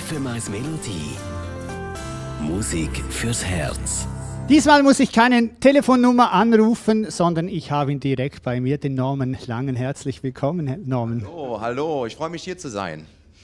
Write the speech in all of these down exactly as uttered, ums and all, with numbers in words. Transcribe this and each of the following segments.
F M eins Melodie. Musik fürs Herz. Diesmal muss ich keine Telefonnummer anrufen, sondern ich habe ihn direkt bei mir, den Norman Langen. Herzlich willkommen, Norman. Hallo, hallo, ich freue mich hier zu sein.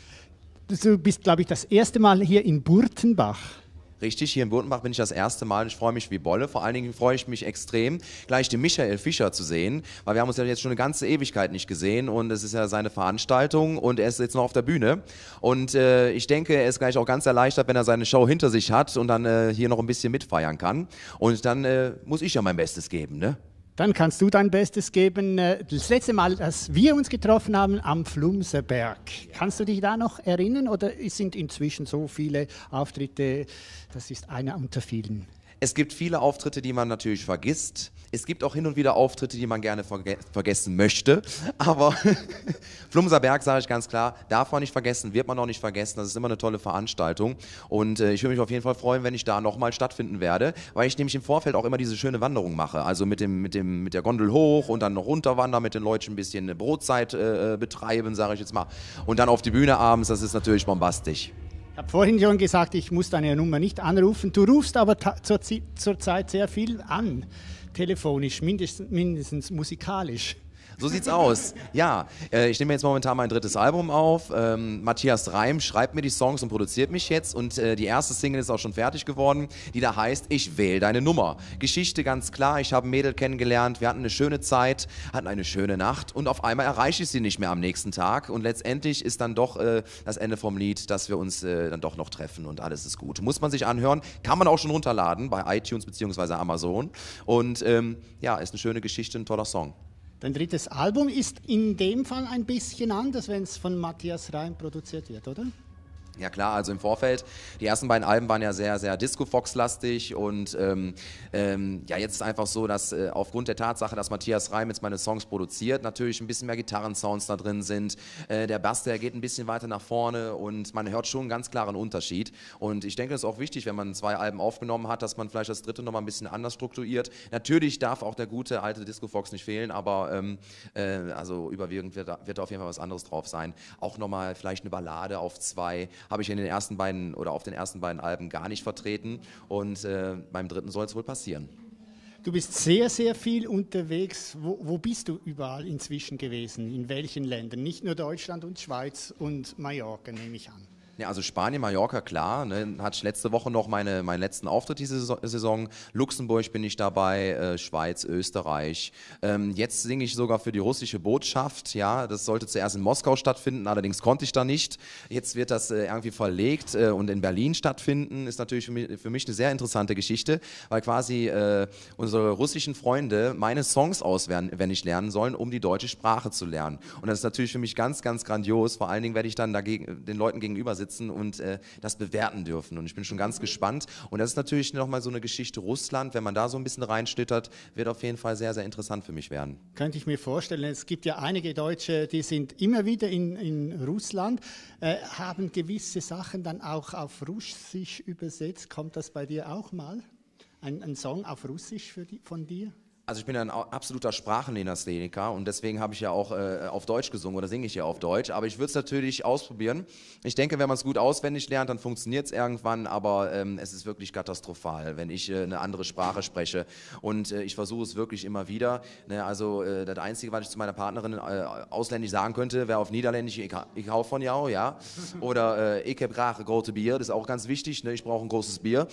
Du bist, glaube ich, das erste Mal hier in Burtenbach. Richtig, hier in Burtenbach bin ich das erste Mal. Ich freue mich wie Bolle. Vor allen Dingen freue ich mich extrem, gleich den Michael Fischer zu sehen, weil wir haben uns ja jetzt schon eine ganze Ewigkeit nicht gesehen und es ist ja seine Veranstaltung und er ist jetzt noch auf der Bühne. Und äh, ich denke, er ist gleich auch ganz erleichtert, wenn er seine Show hinter sich hat und dann äh, hier noch ein bisschen mitfeiern kann. Und dann äh, muss ich ja mein Bestes geben, ne? Dann kannst du dein Bestes geben. Das letzte Mal, dass wir uns getroffen haben, am Flumserberg. Kannst du dich da noch erinnern oder sind inzwischen so viele Auftritte, das ist einer unter vielen? Es gibt viele Auftritte, die man natürlich vergisst. Es gibt auch hin und wieder Auftritte, die man gerne verge vergessen möchte. Aber Flumserberg, sage ich ganz klar, darf man nicht vergessen, wird man auch nicht vergessen. Das ist immer eine tolle Veranstaltung. Und äh, ich würde mich auf jeden Fall freuen, wenn ich da nochmal stattfinden werde, weil ich nämlich im Vorfeld auch immer diese schöne Wanderung mache. Also mit, dem, mit, dem, mit der Gondel hoch und dann noch runterwandern, mit den Leuten ein bisschen eine Brotzeit äh, betreiben, sage ich jetzt mal. Und dann auf die Bühne abends, das ist natürlich bombastisch. Ich habe vorhin schon gesagt, ich muss deine Nummer nicht anrufen. Du rufst aber zur, zur Zeit sehr viel an, telefonisch, mindestens, mindestens musikalisch. So sieht's aus. Ja, äh, ich nehme jetzt momentan mein drittes Album auf. Ähm, Matthias Reim schreibt mir die Songs und produziert mich jetzt. Und äh, die erste Single ist auch schon fertig geworden, die da heißt Ich wähle deine Nummer. Geschichte ganz klar, ich habe ein Mädel kennengelernt, wir hatten eine schöne Zeit, hatten eine schöne Nacht und auf einmal erreiche ich sie nicht mehr am nächsten Tag. Und letztendlich ist dann doch äh, das Ende vom Lied, dass wir uns äh, dann doch noch treffen und alles ist gut. Muss man sich anhören, kann man auch schon runterladen bei iTunes bzw. Amazon. Und ähm, ja, ist eine schöne Geschichte, ein toller Song. Dein drittes Album ist in dem Fall ein bisschen anders, wenn es von Matthias Reim produziert wird, oder? Ja klar, also im Vorfeld, die ersten beiden Alben waren ja sehr, sehr Disco-Fox-lastig und ähm, ähm, ja, jetzt ist einfach so, dass äh, aufgrund der Tatsache, dass Matthias Reim jetzt meine Songs produziert, natürlich ein bisschen mehr Gitarrensounds da drin sind, äh, der Bass, der geht ein bisschen weiter nach vorne und man hört schon einen ganz klaren Unterschied und ich denke, es ist auch wichtig, wenn man zwei Alben aufgenommen hat, dass man vielleicht das dritte nochmal ein bisschen anders strukturiert. Natürlich darf auch der gute alte Disco-Fox nicht fehlen, aber ähm, äh, also überwiegend wird da, wird da auf jeden Fall was anderes drauf sein. Auch nochmal vielleicht eine Ballade auf zwei, habe ich in den ersten beiden oder auf den ersten beiden Alben gar nicht vertreten und äh, beim dritten soll es wohl passieren. Du bist sehr, sehr viel unterwegs. Wo, wo bist du überall inzwischen gewesen? In welchen Ländern? Nicht nur Deutschland und Schweiz und Mallorca, nehme ich an. Ja, also Spanien, Mallorca, klar, ne, hatte ich letzte Woche noch meine, meinen letzten Auftritt diese Saison. Luxemburg bin ich dabei, äh, Schweiz, Österreich. Ähm, jetzt singe ich sogar für die russische Botschaft, ja, das sollte zuerst in Moskau stattfinden, allerdings konnte ich da nicht. Jetzt wird das äh, irgendwie verlegt äh, und in Berlin stattfinden, ist natürlich für mich, für mich eine sehr interessante Geschichte, weil quasi äh, unsere russischen Freunde meine Songs auswendig lernen sollen, um die deutsche Sprache zu lernen. Und das ist natürlich für mich ganz, ganz grandios, vor allen Dingen werde ich dann dagegen, den Leuten gegenüber sitzen und äh, das bewerten dürfen. Und ich bin schon ganz gespannt. Und das ist natürlich nochmal so eine Geschichte Russland. Wenn man da so ein bisschen reinschlittert, wird auf jeden Fall sehr, sehr interessant für mich werden. Könnte ich mir vorstellen. Es gibt ja einige Deutsche, die sind immer wieder in, in Russland, äh, haben gewisse Sachen dann auch auf Russisch übersetzt. Kommt das bei dir auch mal? Ein, ein Song auf Russisch für die, von dir? Also ich bin ein absoluter Sprachenlegastheniker und deswegen habe ich ja auch äh, auf Deutsch gesungen oder singe ich ja auf Deutsch, aber ich würde es natürlich ausprobieren. Ich denke, wenn man es gut auswendig lernt, dann funktioniert es irgendwann, aber ähm, es ist wirklich katastrophal, wenn ich äh, eine andere Sprache spreche und äh, ich versuche es wirklich immer wieder. Ne? Also äh, das Einzige, was ich zu meiner Partnerin äh, ausländisch sagen könnte, wäre auf Niederländisch, ich, ich hau von jou, ja, oder äh, ich heb graag een grote Bier, das ist auch ganz wichtig, ne? Ich brauche ein großes Bier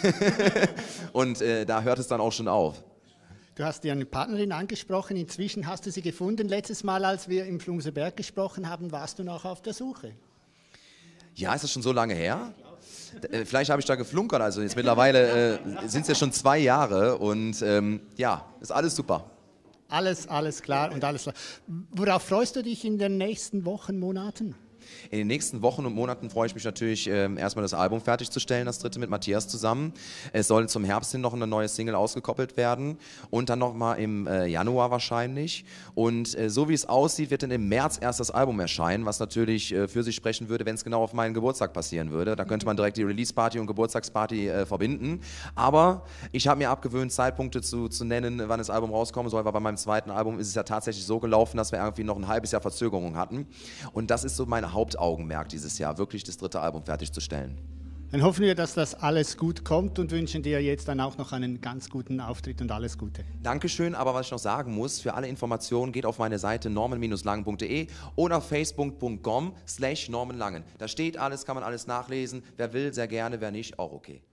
und äh, da hört es dann auch schon auf. Du hast dir eine Partnerin angesprochen, inzwischen hast du sie gefunden. Letztes Mal, als wir im Flumserberg gesprochen haben, warst du noch auf der Suche. Ja, ist das schon so lange her? Vielleicht habe ich da geflunkert, also jetzt mittlerweile äh, sind es ja schon zwei Jahre und ähm, ja, ist alles super. Alles, alles klar und alles klar. Worauf freust du dich in den nächsten Wochen, Monaten? In den nächsten Wochen und Monaten freue ich mich natürlich, äh, erstmal das Album fertigzustellen, das dritte mit Matthias zusammen. Es soll zum Herbst hin noch eine neue Single ausgekoppelt werden und dann nochmal im äh, Januar wahrscheinlich. Und äh, so wie es aussieht, wird dann im März erst das Album erscheinen, was natürlich äh, für sich sprechen würde, wenn es genau auf meinen Geburtstag passieren würde. Da könnte man direkt die Release-Party und Geburtstagsparty äh, verbinden. Aber ich habe mir abgewöhnt, Zeitpunkte zu, zu nennen, wann das Album rauskommen soll, weil bei meinem zweiten Album ist es ja tatsächlich so gelaufen, dass wir irgendwie noch ein halbes Jahr Verzögerung hatten. Und das ist so mein mein Hauptaugenmerk dieses Jahr, wirklich das dritte Album fertigzustellen. Dann hoffen wir, dass das alles gut kommt und wünschen dir jetzt dann auch noch einen ganz guten Auftritt und alles Gute. Dankeschön, aber was ich noch sagen muss, für alle Informationen geht auf meine Seite norman Bindestrich langen Punkt de oder facebook Punkt com slash norman langen. Da steht alles, kann man alles nachlesen. Wer will, sehr gerne, wer nicht, auch okay.